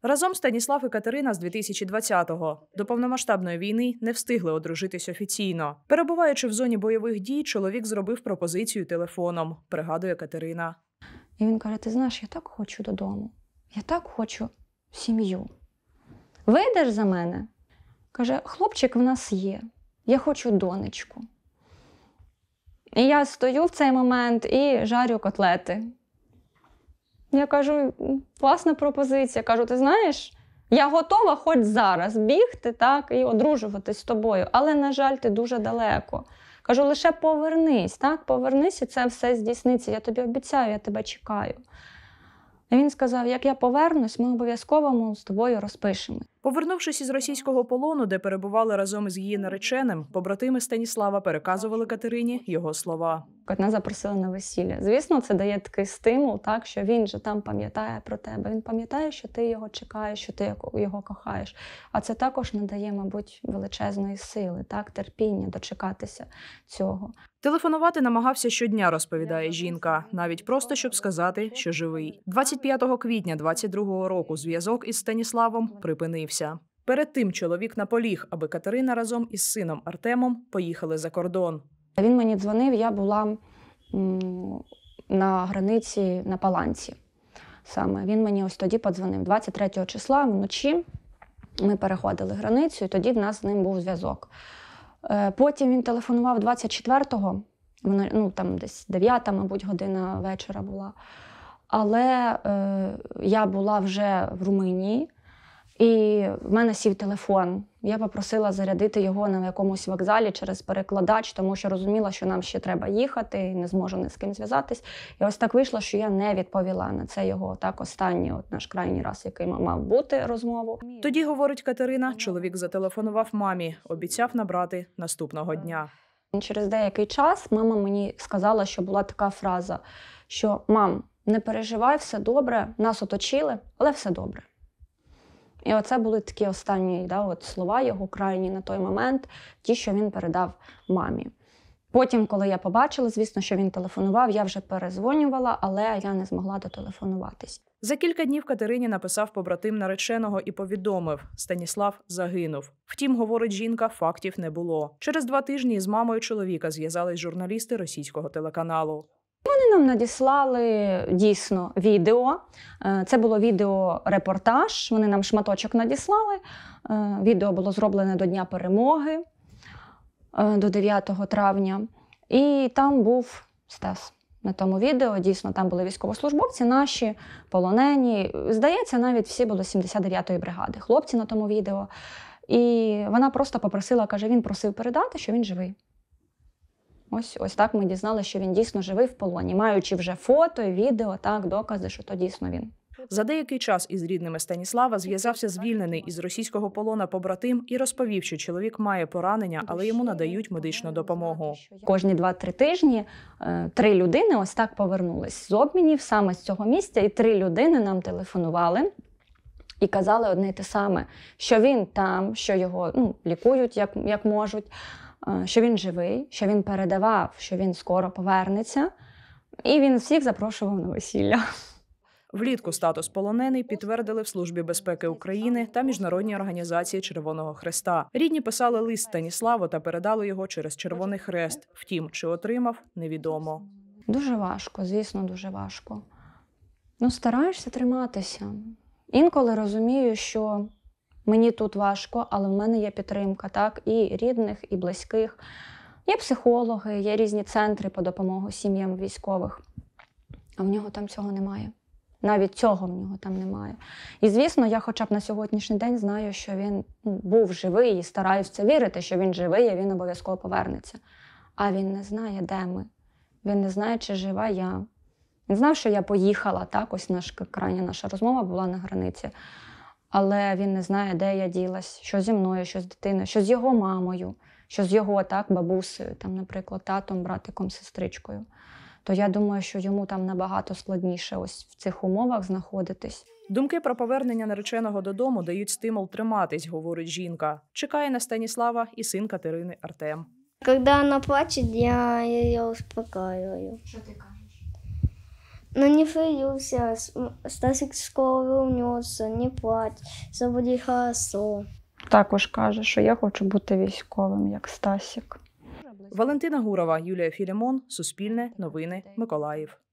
Разом Станіслав і Катерина з 2020-го. До повномасштабної війни не встигли одружитись офіційно. Перебуваючи в зоні бойових дій, чоловік зробив пропозицію телефоном, пригадує Катерина. І він каже, ти знаєш, я так хочу додому, я так хочу сім'ю. Вийдеш за мене? Каже, хлопчик в нас є, я хочу донечку. І я стою в цей момент і жарю котлети. Я кажу, класна пропозиція. Кажу, ти знаєш, я готова хоч зараз бігти так, і одружуватись з тобою, але, на жаль, ти дуже далеко. Кажу, лише повернись, так, повернись і це все здійсниться. Я тобі обіцяю, я тебе чекаю. І він сказав, як я повернусь, ми обов'язково з тобою розпишемо. Повернувшись із російського полону, де перебували разом із її нареченим, побратими Станіслава переказували Катерині його слова. Нас запросили на весілля. Звісно, це дає такий стимул, так, що він же там пам'ятає про тебе. Він пам'ятає, що ти його чекаєш, що ти його кохаєш. А це також надає, мабуть, величезної сили, так, терпіння дочекатися цього. Телефонувати намагався щодня, розповідає жінка, навіть просто, щоб сказати, що живий. 25 квітня 22-го року зв'язок із Станіславом припинився. Перед тим чоловік наполіг, аби Катерина разом із сином Артемом поїхали за кордон. Він мені дзвонив, я була на границі на Паланці. Саме. Він мені ось тоді подзвонив. 23 числа вночі ми переходили границю, і тоді в нас з ним був зв'язок. Потім він телефонував 24-го, там десь 9-та, мабуть, година вечора була. Але я була вже в Румунії, і в мене сів телефон. Я попросила зарядити його на якомусь вокзалі через перекладач, тому що розуміла, що нам ще треба їхати, і не зможу ні з ким зв'язатись. І ось так вийшло, що я не відповіла на це його останній, наш крайній раз, який мав бути розмову. Тоді, говорить Катерина, чоловік зателефонував мамі, обіцяв набрати наступного дня. Через деякий час мама мені сказала, що була така фраза, що «Мам, не переживай, все добре, нас оточили, але все добре». І оце були такі останні слова його крайні на той момент, ті, що він передав мамі. Потім, коли я побачила, звісно, що він телефонував, я вже перезвонювала, але я не змогла дотелефонуватись. За кілька днів Катерині написав побратим нареченого і повідомив – Станіслав загинув. Втім, говорить жінка, фактів не було. Через 2 тижні із мамою чоловіка зв'язались журналісти російського телеканалу. Вони нам надіслали дійсно відео. Це було відеорепортаж, вони нам шматочок надіслали. Відео було зроблене до Дня перемоги, до 9 травня. І там був Стас. На тому відео, дійсно, там були військовослужбовці наші, полонені. Здається, навіть всі були 79-ї бригади, хлопці на тому відео. І вона просто попросила, каже, він просив передати, що він живий. Ось так ми дізналися, що він дійсно живий в полоні, маючи вже фото і відео, так, докази, що то дійсно він. За деякий час із рідними Станіслава зв'язався звільнений із російського полона побратим і розповів, що чоловік має поранення, але йому надають медичну допомогу. Кожні 2-3 тижні 3 людини ось так повернулись з обмінів саме з цього місця, і 3 людини нам телефонували і казали одне й те саме, що він там, що його лікують як можуть, що він живий, що він передавав, що він скоро повернеться, і він всіх запрошував на весілля. Влітку статус полонений підтвердили в Службі безпеки України та Міжнародній організації Червоного Хреста. Рідні писали лист Станіславу та передали його через Червоний Хрест. Втім, чи отримав – невідомо. Дуже важко, звісно, дуже важко. Стараєшся триматися. Інколи розумію, що мені тут важко, але в мене є підтримка, так, і рідних, і близьких. Є психологи, є різні центри по допомогу сім'ям військових. А в нього там цього немає. Навіть цього в нього там немає. І, звісно, я хоча б на сьогоднішній день знаю, що він був живий і стараюся в це вірити, що він живий, і він обов'язково повернеться. А він не знає, де ми. Він не знає, чи жива я. Він знав, що я поїхала, так, ось крайня наша розмова була на границі. Але він не знає, де я ділась, що зі мною, що з дитиною, що з його мамою, що з його, так, бабусею, там, наприклад, татом, братиком, сестричкою. То я думаю, що йому там набагато складніше ось в цих умовах знаходитись. Думки про повернення нареченого додому дають стимул триматись, говорить жінка. Чекає на Станіслава і син Катерини Артем. Коли вона плаче, я її успокаюю. Що ти кажеш? Ну не боюся, Стасик скоро вернется, не плачь, все буде хорошо. Також каже, що я хочу бути військовим, як Стасік. Валентина Гурова, Юлія Філімон, Суспільне, Новини, Миколаїв.